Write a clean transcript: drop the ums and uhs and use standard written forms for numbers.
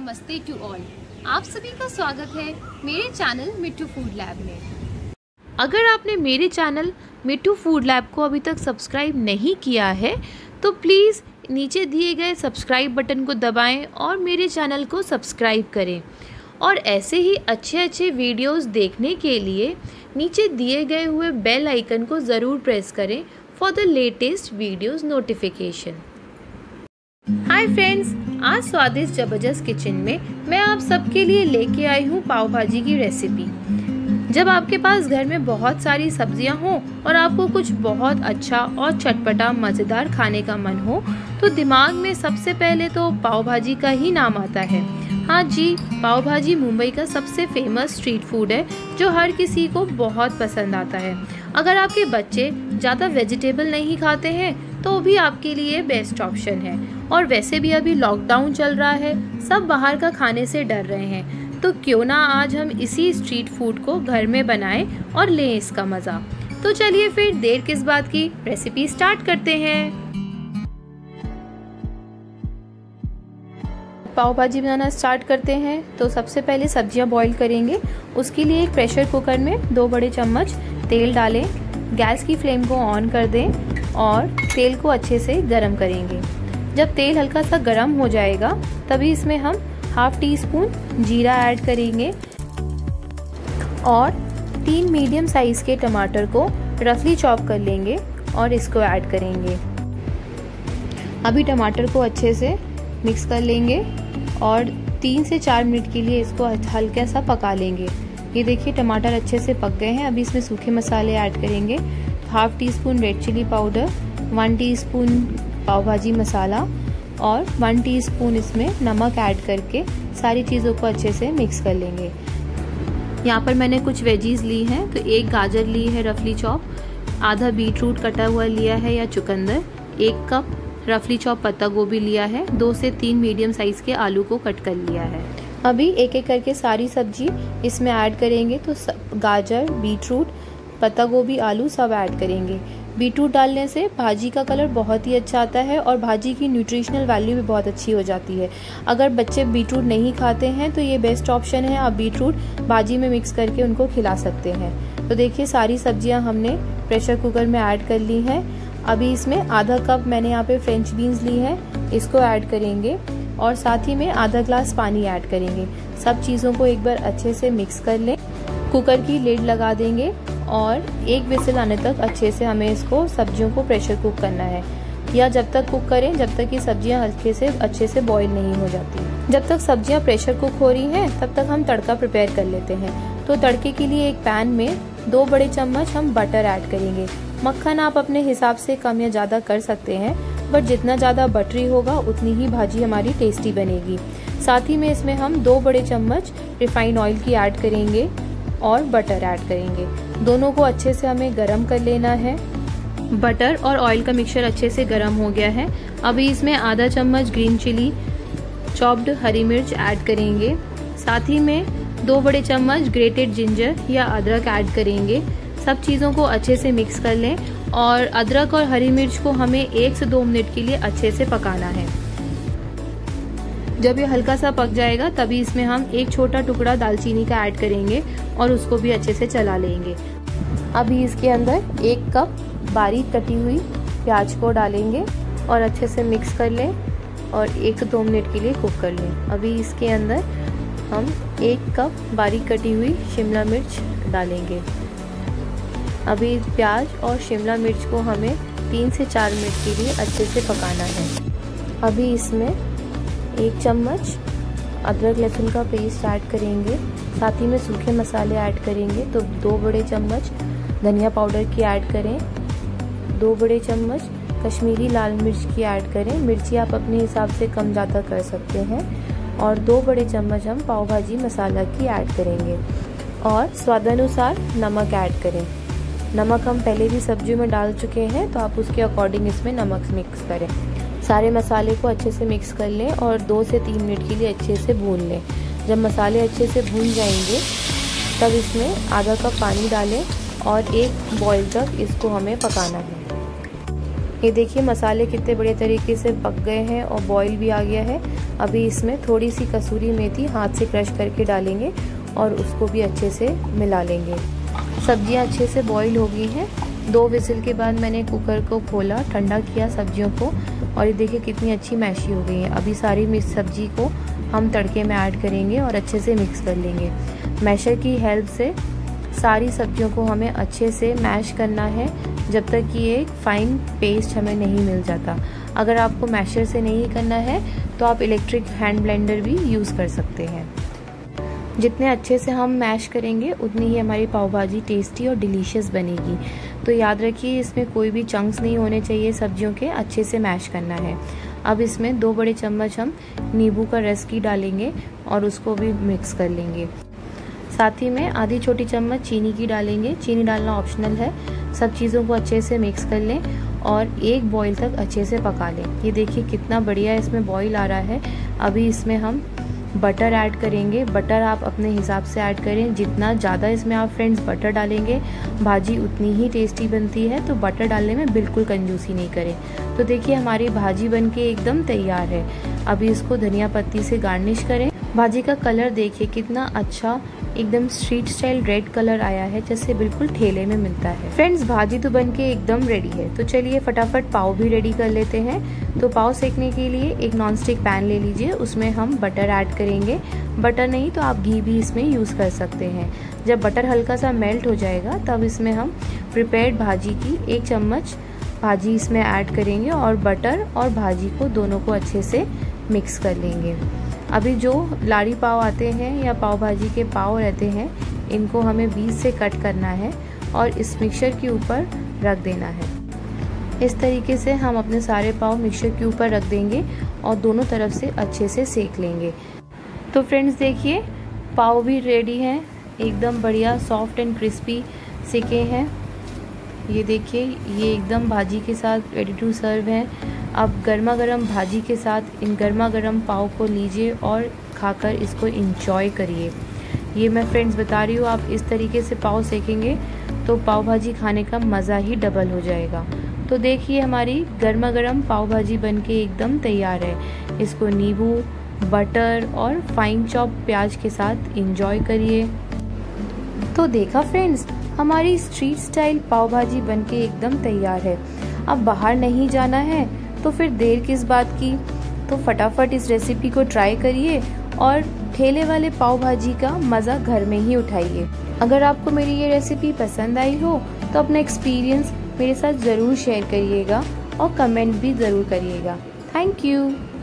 नमस्ते to all. आप सभी का स्वागत है मेरे चैनल मिट्टू फूड लैब में। अगर आपने मेरे चैनल मिट्टू फूड लैब को अभी तक सब्सक्राइब नहीं किया है तो प्लीज़ नीचे दिए गए सब्सक्राइब बटन को दबाएं और मेरे चैनल को सब्सक्राइब करें। और ऐसे ही अच्छे वीडियोस देखने के लिए नीचे दिए गए हुए बेल आइकन को ज़रूर प्रेस करें for the latest videos notification. Hi friends, आज स्वादिष्ट जबरदस्त किचन में मैं आप सबके लिए लेके आई हूँ पाव भाजी की रेसिपी। जब आपके पास घर में बहुत सारी सब्जियां हों और आपको कुछ बहुत अच्छा और चटपटा मज़ेदार खाने का मन हो तो दिमाग में सबसे पहले तो पाव भाजी का ही नाम आता है। हाँ जी, पाव भाजी मुंबई का सबसे फेमस स्ट्रीट फूड है जो हर किसी को बहुत पसंद आता है। अगर आपके बच्चे ज़्यादा वेजिटेबल नहीं खाते हैं तो भी आपके लिए बेस्ट ऑप्शन है। और वैसे भी अभी लॉकडाउन चल रहा है, सब बाहर का खाने से डर रहे हैं, तो क्यों ना आज हम इसी स्ट्रीट फूड को घर में बनाएं और लें इसका मज़ा। तो चलिए फिर देर किस बात की, रेसिपी स्टार्ट करते हैं। पाव भाजी बनाना स्टार्ट करते हैं। तो सबसे पहले सब्जियां बॉईल करेंगे। उसके लिए एक प्रेशर कुकर में 2 बड़े चम्मच तेल डालें, गैस की फ्लेम को ऑन कर दें और तेल को अच्छे से गरम करेंगे। जब तेल हल्का सा गरम हो जाएगा तभी इसमें हम ½ टीस्पून जीरा ऐड करेंगे और 3 मीडियम साइज़ के टमाटर को रफली चॉप कर लेंगे और इसको ऐड करेंगे। अभी टमाटर को अच्छे से मिक्स कर लेंगे और 3 से 4 मिनट के लिए इसको हल्का सा पका लेंगे। ये देखिए टमाटर अच्छे से पक गए हैं। अभी इसमें सूखे मसाले ऐड करेंगे। ½ teaspoon red chilli powder, 1 teaspoon pav bhaji masala और 1 टीस्पून इसमें नमक ऐड करके सारी चीज़ों को अच्छे से मिक्स कर लेंगे। यहाँ पर मैंने कुछ वेजीज ली हैं, तो 1 गाजर ली है रफली चॉप, आधा बीट रूट कटा हुआ लिया है या चुकंदर, 1 कप रफली चॉप पत्ता गोभी लिया है, 2 से 3 मीडियम साइज़ के आलू को कट कर लिया है। अभी एक एक करके सारी सब्जी इसमें ऐड करेंगे। तो गाजर, बीट रूट, पत्ता गोभी, आलू सब ऐड करेंगे। बीटरूट डालने से भाजी का कलर बहुत ही अच्छा आता है और भाजी की न्यूट्रिशनल वैल्यू भी बहुत अच्छी हो जाती है। अगर बच्चे बीटरूट नहीं खाते हैं तो ये बेस्ट ऑप्शन है, आप बीटरूट भाजी में मिक्स करके उनको खिला सकते हैं। तो देखिए सारी सब्जियां हमने प्रेशर कुकर में ऐड कर ली हैं। अभी इसमें ½ कप मैंने यहाँ पे फ्रेंच बीन्स ली है, इसको ऐड करेंगे और साथ ही में आधा ग्लास पानी ऐड करेंगे। सब चीज़ों को एक बार अच्छे से मिक्स कर लें। कुकर की लिड लगा देंगे और 1 विसिल आने तक अच्छे से हमें इसको सब्जियों को प्रेशर कुक करना है, या जब तक कुक करें जब तक कि सब्जियां हल्के से अच्छे से बॉईल नहीं हो जाती। जब तक सब्जियां प्रेशर कुक हो रही हैं तब तक हम तड़का प्रिपेयर कर लेते हैं। तो तड़के के लिए एक पैन में 2 बड़े चम्मच हम बटर ऐड करेंगे। मक्खन आप अपने हिसाब से कम या ज़्यादा कर सकते हैं, बट जितना ज़्यादा बटरी होगा उतनी ही भाजी हमारी टेस्टी बनेगी। साथ ही में इसमें हम 2 बड़े चम्मच रिफाइंड ऑयल की ऐड करेंगे और बटर ऐड करेंगे। दोनों को अच्छे से हमें गरम कर लेना है। बटर और ऑयल का मिक्सचर अच्छे से गरम हो गया है। अभी इसमें आधा चम्मच ग्रीन चिली चॉप्ड हरी मिर्च ऐड करेंगे। साथ ही में 2 बड़े चम्मच ग्रेटेड जिंजर या अदरक ऐड करेंगे। सब चीज़ों को अच्छे से मिक्स कर लें और अदरक और हरी मिर्च को हमें 1 से 2 मिनट के लिए अच्छे से पकाना है। जब ये हल्का सा पक जाएगा तभी इसमें हम 1 छोटा टुकड़ा दालचीनी का ऐड करेंगे और उसको भी अच्छे से चला लेंगे। अभी इसके अंदर 1 कप बारीक कटी हुई प्याज को डालेंगे और अच्छे से मिक्स कर लें और 1 से 2 मिनट के लिए कुक कर लें। अभी इसके अंदर हम 1 कप बारीक कटी हुई शिमला मिर्च डालेंगे। अभी प्याज और शिमला मिर्च को हमें 3 से 4 मिनट के लिए अच्छे से पकाना है। अभी इसमें 1 चम्मच अदरक लहसुन का पेस्ट ऐड करेंगे। साथ ही में सूखे मसाले ऐड करेंगे। तो 2 बड़े चम्मच धनिया पाउडर की ऐड करें, 2 बड़े चम्मच कश्मीरी लाल मिर्च की ऐड करें। मिर्ची आप अपने हिसाब से कम ज़्यादा कर सकते हैं। और 2 बड़े चम्मच हम पाव भाजी मसाला की ऐड करेंगे और स्वादानुसार नमक ऐड करें। नमक हम पहले भी सब्जियों में डाल चुके हैं, तो आप उसके अकॉर्डिंग इसमें नमक मिक्स करें। सारे मसाले को अच्छे से मिक्स कर लें और 2 से 3 मिनट के लिए अच्छे से भून लें। जब मसाले अच्छे से भून जाएंगे तब इसमें आधा कप पानी डालें और 1 बॉईल तक इसको हमें पकाना है। ये देखिए मसाले कितने बढ़िया तरीके से पक गए हैं और बॉईल भी आ गया है। अभी इसमें थोड़ी सी कसूरी मेथी हाथ से क्रश करके डालेंगे और उसको भी अच्छे से मिला लेंगे। सब्जियां अच्छे से बॉईल हो गई हैं। 2 विजिल के बाद मैंने कुकर को खोला, ठंडा किया सब्जियों को और ये देखिए कितनी अच्छी मैशी हो गई है। अभी सारी मिक्स सब्जी को हम तड़के में ऐड करेंगे और अच्छे से मिक्स कर लेंगे। मैशर की हेल्प से सारी सब्जियों को हमें अच्छे से मैश करना है जब तक कि एक फाइन पेस्ट हमें नहीं मिल जाता। अगर आपको मैशर से नहीं करना है तो आप इलेक्ट्रिक हैंड ब्लेंडर भी यूज़ कर सकते हैं। जितने अच्छे से हम मैश करेंगे उतनी ही हमारी पाव भाजी टेस्टी और डिलीशियस बनेगी। तो याद रखिए इसमें कोई भी चंक्स नहीं होने चाहिए सब्जियों के, अच्छे से मैश करना है। अब इसमें 2 बड़े चम्मच हम नींबू का रस की डालेंगे और उसको भी मिक्स कर लेंगे। साथ ही में आधी छोटी चम्मच चीनी की डालेंगे। चीनी डालना ऑप्शनल है। सब चीज़ों को अच्छे से मिक्स कर लें और 1 बॉईल तक अच्छे से पका लें। ये देखिए कितना बढ़िया इसमें बॉईल आ रहा है। अभी इसमें हम बटर ऐड करेंगे। बटर आप अपने हिसाब से ऐड करें। जितना ज़्यादा इसमें आप फ्रेंड्स बटर डालेंगे भाजी उतनी ही टेस्टी बनती है, तो बटर डालने में बिल्कुल कंजूसी नहीं करें। तो देखिए हमारी भाजी बनके एकदम तैयार है। अभी इसको धनिया पत्ती से गार्निश करें। भाजी का कलर देखिए कितना अच्छा एकदम स्ट्रीट स्टाइल रेड कलर आया है, जैसे बिल्कुल ठेले में मिलता है। फ्रेंड्स भाजी तो बनके एकदम रेडी है, तो चलिए फटाफट पाव भी रेडी कर लेते हैं। तो पाव सेकने के लिए एक नॉनस्टिक पैन ले लीजिए, उसमें हम बटर ऐड करेंगे। बटर नहीं तो आप घी भी इसमें यूज़ कर सकते हैं। जब बटर हल्का सा मेल्ट हो जाएगा तब इसमें हम प्रिपेयर्ड भाजी की 1 चम्मच भाजी इसमें ऐड करेंगे और बटर और भाजी को दोनों को अच्छे से मिक्स कर लेंगे। अभी जो लाड़ी पाव आते हैं या पाव भाजी के पाव रहते हैं, इनको हमें बीच से कट करना है और इस मिक्सचर के ऊपर रख देना है। इस तरीके से हम अपने सारे पाव मिक्सचर के ऊपर रख देंगे और दोनों तरफ से अच्छे से सेक लेंगे। तो फ्रेंड्स देखिए पाव भी रेडी हैं, एकदम बढ़िया सॉफ्ट एंड क्रिस्पी सेके हैं। ये देखिए ये एकदम भाजी के साथ रेडी टू सर्व है। अब गर्मा गर्म भाजी के साथ इन गर्मा गर्म पाव को लीजिए और खाकर इसको एंजॉय करिए। ये मैं फ्रेंड्स बता रही हूँ, आप इस तरीके से पाव सेकेंगे तो पाव भाजी खाने का मज़ा ही डबल हो जाएगा। तो देखिए हमारी गर्मा गर्म पाव भाजी बनके एकदम तैयार है। इसको नींबू, बटर और फाइन चॉप प्याज के साथ एंजॉय करिए। तो देखा फ्रेंड्स हमारी स्ट्रीट स्टाइल पाव भाजी बनके एकदम तैयार है। अब बाहर नहीं जाना है तो फिर देर किस बात की। तो फटाफट इस रेसिपी को ट्राई करिए और ठेले वाले पाव भाजी का मज़ा घर में ही उठाइए। अगर आपको मेरी ये रेसिपी पसंद आई हो तो अपना एक्सपीरियंस मेरे साथ ज़रूर शेयर करिएगा और कमेंट भी ज़रूर करिएगा। Thank you.